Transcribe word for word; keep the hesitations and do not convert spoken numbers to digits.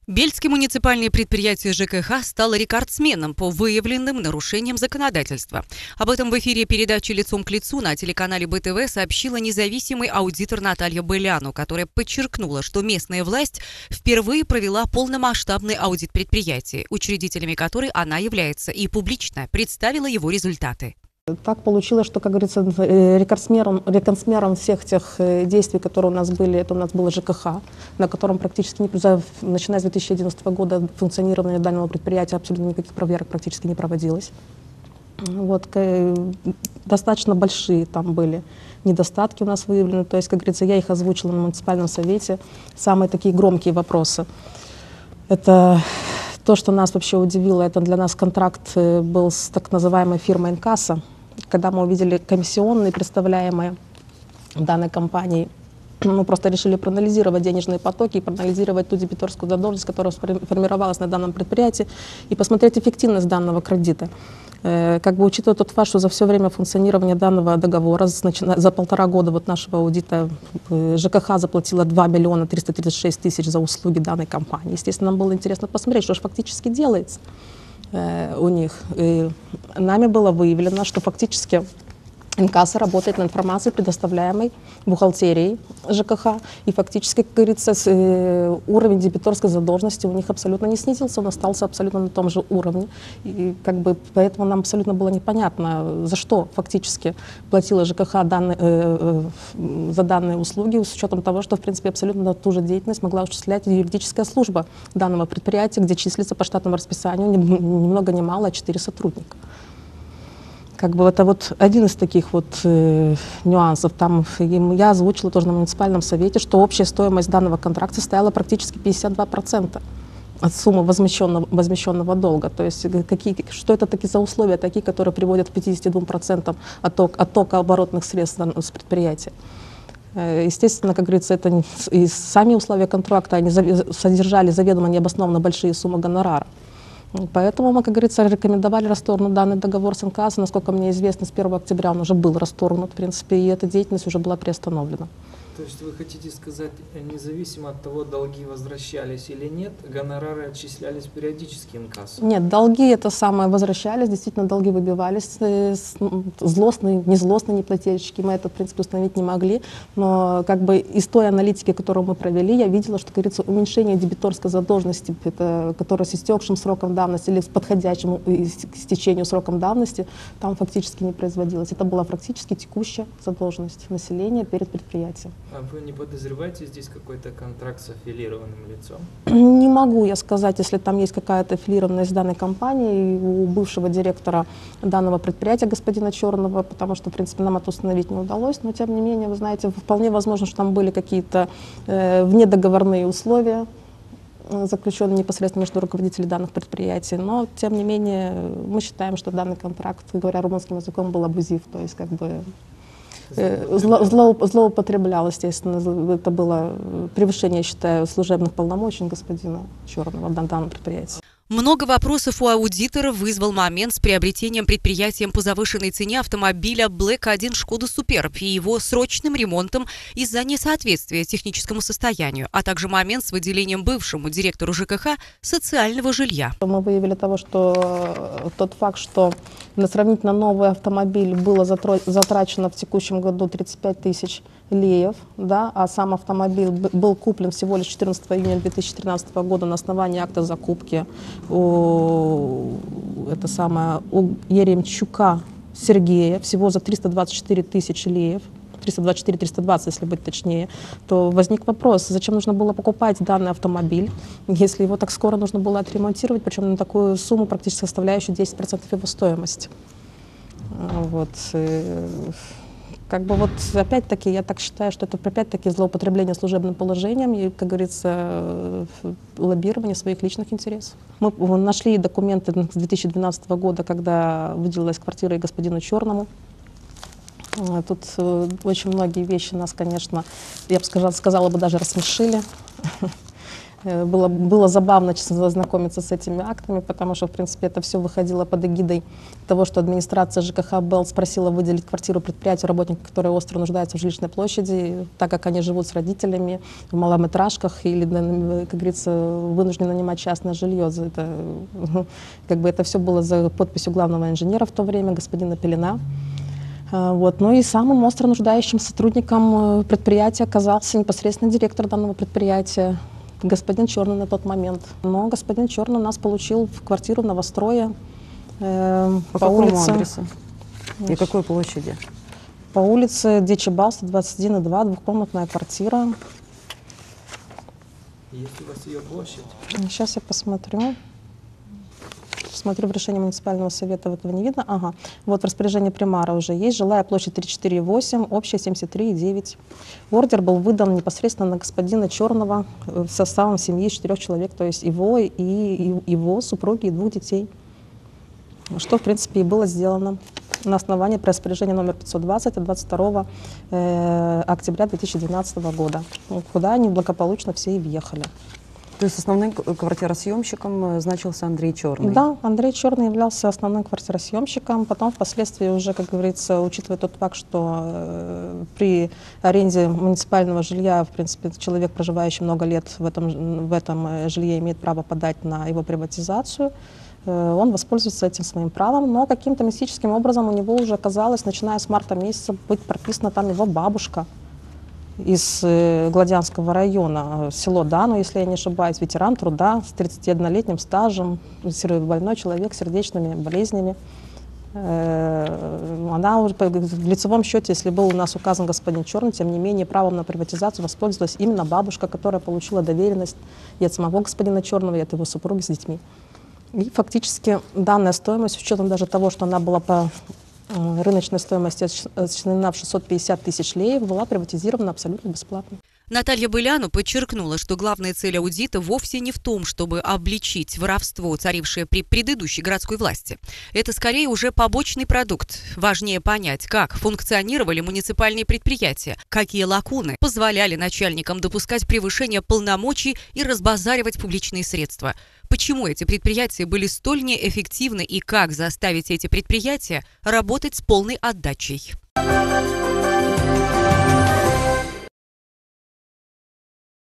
Бельское муниципальное предприятие ЖКХ стало рекордсменом по выявленным нарушениям законодательства. Об этом в эфире передачи «Лицом к лицу» на телеканале Бэ Тэ Вэ сообщила независимый аудитор Наталья Беляну, которая подчеркнула, что местная власть впервые провела полномасштабный аудит предприятия, учредителями которой она является, и публично представила его результаты. Так получилось, что, как говорится, рекордсменом, рекордсменом всех тех действий, которые у нас были, это у нас было ЖКХ, на котором практически, не, начиная с две тысячи одиннадцатого года, функционирование данного предприятия абсолютно никаких проверок практически не проводилось. Вот, достаточно большие там были недостатки у нас выявлены, то есть, как говорится, я их озвучила на муниципальном совете. Самые такие громкие вопросы. Это то, что нас вообще удивило, это для нас контракт был с так называемой фирмой «Инкасса». Когда мы увидели комиссионные, представляемые данной компанией, мы просто решили проанализировать денежные потоки и проанализировать ту дебиторскую задолженность, которая формировалась на данном предприятии, и посмотреть эффективность данного кредита. Как бы учитывая тот факт, что за все время функционирования данного договора, за полтора года вот нашего аудита, ЖКХ заплатила два миллиона триста тридцать шесть тысяч за услуги данной компании. Естественно, нам было интересно посмотреть, что же фактически делается у них. И нами было выявлено, что фактически Инкасса работает на информации, предоставляемой бухгалтерией ЖКХ, и фактически, как говорится, уровень дебиторской задолженности у них абсолютно не снизился, он остался абсолютно на том же уровне. И как бы поэтому нам абсолютно было непонятно, за что фактически платила ЖКХ данные, э, э, за данные услуги, с учетом того, что, в принципе, абсолютно ту же деятельность могла осуществлять юридическая служба данного предприятия, где числится по штатному расписанию ни, ни много ни мало, а четыре сотрудника. Как бы это вот один из таких вот э, нюансов. Там я озвучила тоже на муниципальном совете, что общая стоимость данного контракта составила практически пятьдесят два процента от суммы возмещенного, возмещенного долга. То есть какие, что это такие за условия, такие, которые приводят к пятидесяти двум процентам отток, оттока оборотных средств с предприятия. Естественно, как говорится, это и сами условия контракта, они содержали заведомо необоснованно большие суммы гонорара. Поэтому мы, как говорится, рекомендовали расторгнуть данный договор с Инкассой. Насколько мне известно, с первого октября он уже был расторгнут, в принципе, и эта деятельность уже была приостановлена. То есть вы хотите сказать, независимо от того, долги возвращались или нет, гонорары отчислялись периодически Инкассу? Нет, долги это самое возвращались, действительно долги выбивались, злостные, не злостные неплательщики, мы это, в принципе, установить не могли, но как бы из той аналитики, которую мы провели, я видела, что, как говорится, уменьшение дебиторской задолженности, это, которая с истекшим сроком давности или с подходящим к истечению сроком давности, там фактически не производилось. Это была фактически текущая задолженность населения перед предприятием. А вы не подозреваете здесь какой-то контракт с аффилированным лицом? Не могу я сказать, если там есть какая-то аффилированность данной компании у бывшего директора данного предприятия, господина Черного, потому что, в принципе, нам это установить не удалось, но, тем не менее, вы знаете, вполне возможно, что там были какие-то э, внедоговорные условия, заключенные непосредственно между руководителями данных предприятий, но, тем не менее, мы считаем, что данный контракт, говоря румынским языком, был абузив, то есть, как бы, Зло, зло, злоупотреблял, естественно, это было превышение, я считаю, служебных полномочий господина Черного на данном предприятии. Много вопросов у аудитора вызвал момент с приобретением предприятием по завышенной цене автомобиля Блэк один Шкода Суперб и его срочным ремонтом из-за несоответствия техническому состоянию, а также момент с выделением бывшему директору ЖКХ социального жилья. Мы выявили того, что тот факт, что на сравнительно новый автомобиль было затрачено в текущем году тридцать пять тысяч леев, да, а сам автомобиль был куплен всего лишь четырнадцатого июня две тысячи тринадцатого года на основании акта закупки у, это самое, у Еремчука Сергея всего за триста двадцать четыре тысячи леев, триста двадцать четыре триста двадцать, если быть точнее, то возник вопрос, зачем нужно было покупать данный автомобиль, если его так скоро нужно было отремонтировать, причем на такую сумму, практически составляющую десять процентов его стоимости. Вот. Как бы вот опять-таки, я так считаю, что это опять-таки злоупотребление служебным положением и, как говорится, лоббирование своих личных интересов. Мы нашли документы с две тысячи двенадцатого года, когда выделилась квартира и господину Черному. Тут очень многие вещи нас, конечно, я бы сказала, сказала бы, даже рассмешили. Э, Было, было забавно, честно, ознакомиться с этими актами, потому что, в принципе, это все выходило под эгидой того, что администрация ЖКХ БЭЛ спросила выделить квартиру предприятию работникам, которые остро нуждаются в жилищной площади, так как они живут с родителями в малометражках или, как говорится, вынуждены нанимать частное жилье. Это, как бы это все было за подписью главного инженера в то время, господина Пелена. Вот. Ну и самым остро нуждающим сотрудником предприятия оказался непосредственно директор данного предприятия, господин Черный на тот момент. Но господин Черный у нас получил в квартиру в новострое э, по, по какому улице. адресу и какой площади? По улице Дечибал, сто двадцать один и два, двухкомнатная квартира. Есть у вас ее площадь? Сейчас я посмотрю. Смотрю, в решении муниципального совета этого не видно. Ага, вот в распоряжении примара уже есть. Жилая площадь тридцать четыре и восемь, общая семьдесят три и девять. Ордер был выдан непосредственно на господина Черного в составом семьи из четырех человек, то есть его, и, и его супруги и двух детей. Что, в принципе, и было сделано на основании распоряжения номер пятьсот двадцать от двадцать второго октября две тысячи двенадцатого года, куда они благополучно все и въехали. То есть основным квартиросъемщиком значился Андрей Черный? Да, Андрей Черный являлся основным квартиросъемщиком. Потом впоследствии уже, как говорится, учитывая тот факт, что э, при аренде муниципального жилья, в принципе, человек, проживающий много лет в этом, в этом жилье, имеет право подать на его приватизацию, э, он воспользуется этим своим правом. Но каким-то мистическим образом у него уже оказалось, начиная с марта месяца, быть прописана там его бабушка из э, Гладянского района, село Дано, если я не ошибаюсь, ветеран труда с тридцатиоднолетним стажем, больной человек с сердечными болезнями. Э, она уже в лицевом счете, если был у нас указан господин Черный, тем не менее правом на приватизацию воспользовалась именно бабушка, которая получила доверенность и от самого господина Черного, и от его супруги с детьми. И фактически данная стоимость, с учетом даже того, что она была по рыночной стоимости оценена в шестьсот пятьдесят тысяч леев, была приватизирована абсолютно бесплатно. Наталья Быляну подчеркнула, что главная цель аудита вовсе не в том, чтобы обличить воровство, царившее при предыдущей городской власти. Это скорее уже побочный продукт. Важнее понять, как функционировали муниципальные предприятия, какие лакуны позволяли начальникам допускать превышение полномочий и разбазаривать публичные средства. Почему эти предприятия были столь неэффективны и как заставить эти предприятия работать с полной отдачей.